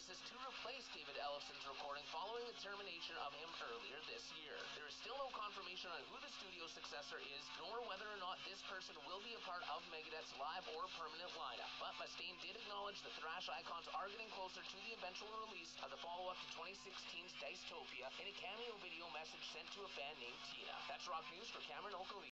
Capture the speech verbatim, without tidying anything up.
choices to replace David Ellison's recording following the termination of him earlier this year. There is still no confirmation on who the studio successor is, nor whether or not this person will be a part of Megadeth's live or permanent lineup. But Mustaine did acknowledge the thrash icons are getting closer to the eventual release of the follow-up to twenty sixteen's Dystopia in a cameo video message sent to a fan named Tina. That's Rock News for Cameron Oakley.